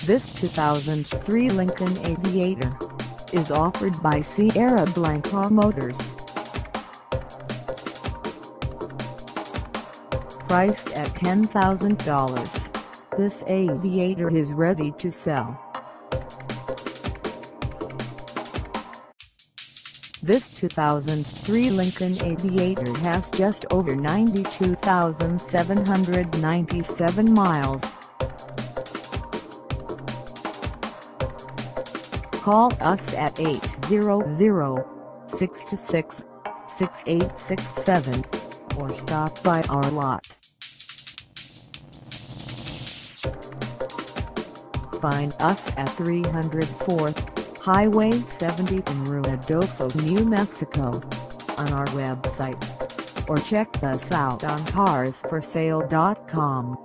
This 2003 Lincoln Aviator is offered by Sierra Blanca Motors. Priced at $10,000, this Aviator is ready to sell. This 2003 Lincoln Aviator has just over 92,797 miles. Call us at 800-626-6867 or stop by our lot. Find us at 304th Highway 70 in Ruidoso, New Mexico, on our website, or check us out on carsforsale.com.